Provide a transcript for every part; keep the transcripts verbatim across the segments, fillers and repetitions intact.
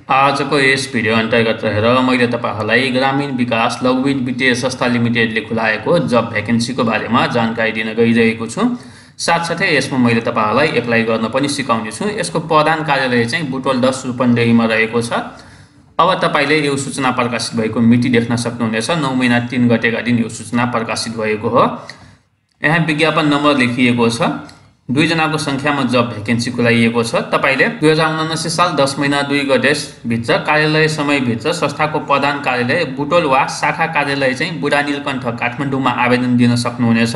आजको यस भिडियो अन्तर्गत रहेर मैले तपाईहरुलाई ग्रामीण विकास लघुवित्त वित्तीय संस्था लिमिटेडले खुलाएको जब भ्याकेन्सीको बारेमा जानकारी दिन गइरहेको छु। साथसाथै यसमा मैले तपाईहरुलाई एप्लाई गर्न पनि सिकाउने छु। यसको प्रधान कार्यालय चाहिँ बुटवल दस रूपन्देहीमा रहेको छ। अब तपाईले यो सूचना प्रकाशित भएको मिति देख्न सक्नुहुनेछ। नौ महिना तीन गतेका दिन यो सूचना प्रकाशित भएको हो। यहाँ विज्ञापन नम्बर लेखिएको छ। दुई जनाको संख्यामा जब भ्याकेन्सी खुलाइएको छ। तपाईले दुई हजार उनासी साल दस महिना दुई गते भित्र कार्यालय समय भित्र संस्थाको प्रधान कार्यालय बुटवल वा शाखा कार्यालय चाहिँ बुढा नीलकण्ठ काठमाडौँमा आवेदन दिन सक्नुहुनेछ।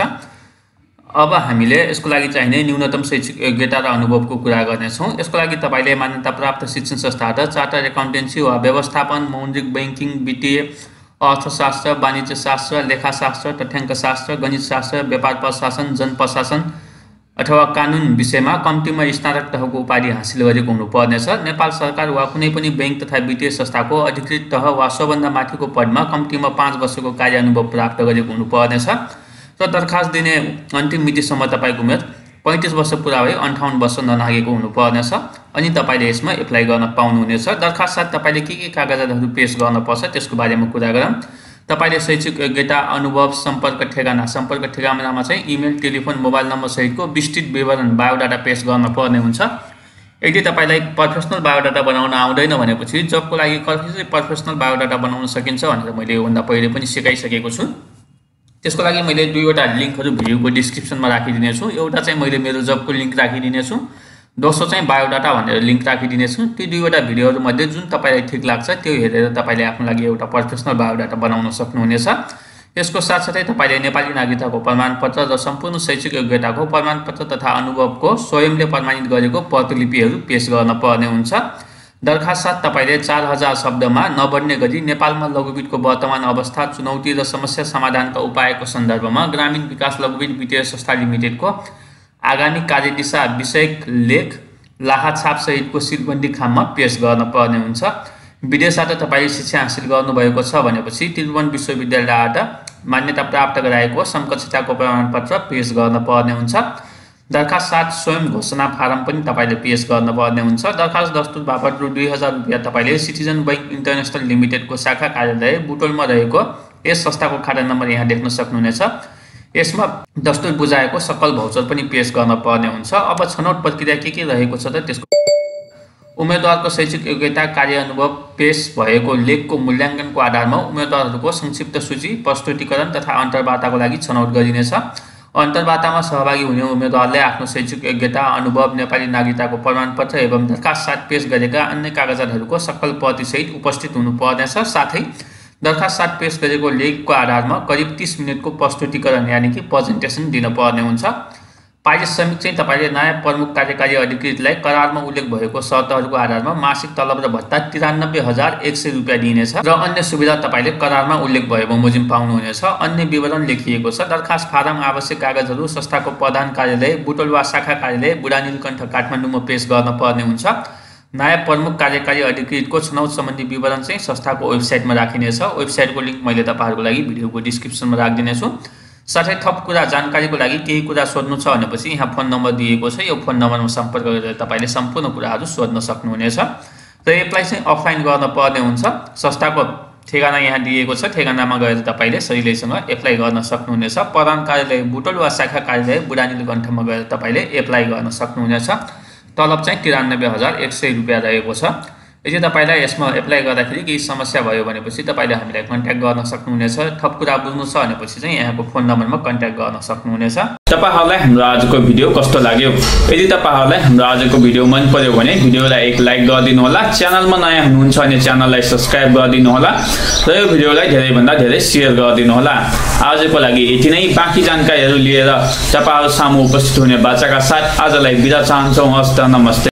अब हामीले यसको लागि चाहिने न्यूनतम शैक्षिक योग्यता र अनुभवको कुरा गर्नेछौँ। यसको लागि तपाईले मान्यता प्राप्त शिक्षण संस्थाबाट चार्टर्ड एकाउन्टेन्सी वा व्यवस्थापन, मौद्रिक बैंकिङ, वित्तीय अर्थशास्त्र, वाणिज्य शास्त्र, लेखाशास्त्र, तथ्याङ्कशास्त्र, गणितशास्त्र, व्यापार प्रशासन, जन प्रशासन अथवा कानुन विषयमा कम्तीमा स्नातक तहको उपाधि हासिल गरेको हुनुपर्नेछ। नेपाल सरकार वा कुनै पनि बैंक तथा वित्तीय संस्थाको अधिकृत तह वा सबभन्दा माथिको पदमा कम्तीमा पाँच वर्षको कार्यानुभव प्राप्त गरेको हुनुपर्नेछ र दरखास्त दिने अन्तिम मितिसम्म तपाईको उमेर पैंतीस वर्ष पुरा भई अट्ठाउन्न वर्ष ननागेको हुनुपर्नेछ अनि तपाईले यसमा एप्लाई गर्न पाउनुहुनेछ। दरखास्त साथ तपाईले के के कागजातहरु पेश गर्न पर्छ त्यसको बारेमा कुरा गरौँ। तपाईले शैक्षिक योग्यता, अनुभव, सम्पर्क ठेगाना, सम्पर्क ठेगानामा चाहिँ इमेल, टेलिफोन, मोबाइल नम्बर सहितको विस्तृत विवरण बायोडाटा पेश गर्न पर्ने हुन्छ। यदि तपाईलाई प्रोफेसनल बायोडाटा बनाउन आउँदैन भनेपछि जबको लागि कसरी प्रोफेसनल बायोडाटा बनाउन सकिन्छ भनेर मैले योभन्दा पहिले पनि सिकाइसकेको छु। त्यसको लागि मैले दुईवटा लिंकहरु भिडियोको डिस्क्रिप्सनमा राखिदिने छु। एउटा चाहिँ मैले मेरो जबको लिंक राखिदिने छु, दोस्रो चाहिँ बायोडाटा भनेर लिंक राखिदिने छु। ती दुईवटा भिडियोहरु मध्ये जुन तपाईलाई ठीक लाग्छ त्यो हेरेर तपाईले आफ्नो लागि एउटा प्रोफेसनल बायोडाटा बनाउन सक्नुहुनेछ। यसको साथसाथै तपाईले नेपाली नागरिकताको प्रमाणपत्र र सम्पूर्ण शैक्षिक योग्यताको प्रमाणपत्र तथा अनुभवको स्वयंले प्रमाणित गरेको प्रतिलिपिहरु पेश गर्न पर्ने हुन्छ। दरखास्त साथ तपाईले चार हजार शब्दमा नबढ्ने गरी नेपालमा लघुवित्तको वर्तमान अवस्था, चुनौती र समस्या समाधानका उपायको सन्दर्भमा ग्रामीण विकास लघुवित्त वित्तीय संस्था लिमिटेडको आगामी कार्यदिशा विषयक लेख लाहाछाप सहितको सिलबन्दी खाममा पेश गर्न पर्ने हुन्छ। विदेशबाट तपाईले शिक्षा हासिल गर्नुभएको छ भनेपछि त्रिभुवन विश्वविद्यालयबाट मान्यता प्राप्त गराएको समकक्षताको प्रमाणपत्र पेश गर्न पर्ने हुन्छ। दरखास्त साथ स्वयं घोषणा फारम पनि तपाईले पेश गर्न पर्ने हुन्छ। दरखास्त दस्तुर बापत रु दुई हजार रुपैयाँ तपाईले सिटिजन बैंक इन्टरनेशनल लिमिटेडको शाखा कार्यालय बुटवलमा रहेको यस संस्थाको खाता नम्बर यहाँ देख्न सक्नुहुनेछ। यसमा दस्तुर बुझाएको सकल भौचर पनि पेश गर्न पर्ने हुन्छ। अब छनौट प्रक्रिया के के रहेको छ त त्यसको उम्मेदवारको शैक्षिक योग्यता, कार्य अनुभव, पेश भएको लेखको मूल्याङ्कनको आधारमा उम्मेदवारहरूको संक्षिप्त सूची, प्रस्तुतीकरण तथा अन्तर्वार्ताको लागि छनौट गरिनेछ। अन्तर्वार्तामा सहभागी हुने उम्मेदवारले आफ्नो शैक्षिक योग्यता, अनुभव, नेपाली नागरिकताको प्रमाणपत्र एवं दरखास्त साथ पेश गरेका अन्य कागजातहरुको सकल प्रति सहित उपस्थित हुनुपर्नेछ। साथै दरखास्त साथ पेश गरेको लेखको आधारमा करिब तीस मिनेटको प्रस्तुतीकरण यानी कि प्रेजेन्टेसन दिन पर्ने हुन्छ। पारिश्रमिक चाहिँ तपाईले नायब प्रमुख कार्यकारी अधिकृतलाई करारमा उल्लेख भएको शर्तहरुको आधारमा मासिक तलब र भत्ता त्रियानब्बे हजार एक सय रुपैयाँ दिइनेछ र अन्य सुविधा तपाईले करारमा उल्लेख भए बमोजिम पाउनुहुनेछ। अन्य विवरण लेखिएको छ। दरखास्त फारम, आवश्यक कागजहरु संस्थाको प्रधान कार्यालय बुटवल वा शाखा कार्यालय बुढा नीलकण्ठ काठमाडौँमा पेश गर्न पर्ने हुन्छ। नायब प्रमुख कार्यकारी अधिकृतको छनौट सम्बन्धी विवरण चाहिँ संस्थाको वेबसाइटमा राखिनेछ। वेबसाइटको लिंक मैले तपाईहरुको लागि भिडियोको डिस्क्रिप्सनमा राखिदिने छु। साथै थप कुरा जानकारीको लागि केही कुरा सोध्नु छ भनेपछि यहाँ फोन नम्बर दिएको छ। यो फोन नम्बरमा सम्पर्क गरेर तपाईले सम्पूर्ण कुराहरु सोध्न सक्नुहुनेछ। र एप्लाई चाहिँ अफलाइन गर्न पर्ने हुन्छ। संस्थाको ठेगाना यहाँ दिएको छ। ठेगानामा गएर तपाईले सजिलैसँग एप्लाई गर्न सक्नुहुनेछ। प्रधान कार्यालय बुटवल वा शाखा कार्यालय बुढा नीलकण्ठमा गएर तपाईले एप्लाई गर्न सक्नुहुनेछ। तलब चाहिँ त्रियानब्बे हजार एक सय रुपैयाँ रहेको छ। यदि तपाईलाई यसमा एप्लाई गर्दाखेरि केही समस्या भयो भनेपछि तपाईले हामीलाई कन्ट्याक्ट गर्न सक्नुहुनेछ। थप कुरा बुझ्नु छ भनेपछि चाहिँ यहाँको फोन नम्बरमा कन्ट्याक्ट गर्न सक्नुहुनेछ। तपाईहरुलाई हाम्रो आजको भिडियो कस्तो लाग्यो? यदि तपाईहरुलाई हाम्रो आजको भिडियो मन पर्यो भने भिडियोलाई एक लाइक गरिदिनु होला। च्यानलमा नयाँ हुनुहुन्छ भने च्यानललाई सब्स्क्राइब गरिदिनु होला र यो भिडियोलाई धेरै भन्दा धेरै शेयर गरिदिनु होला। आजको लागि यति नै। बाँकी जानकारीहरु लिएर तपाईहरु सामु उपस्थित हुने बाचाका साथ आजलाई बिदा चाहन्छौं। हस्त नमस्ते।